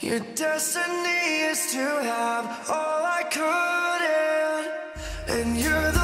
Your destiny is to have all I couldn't, and you're the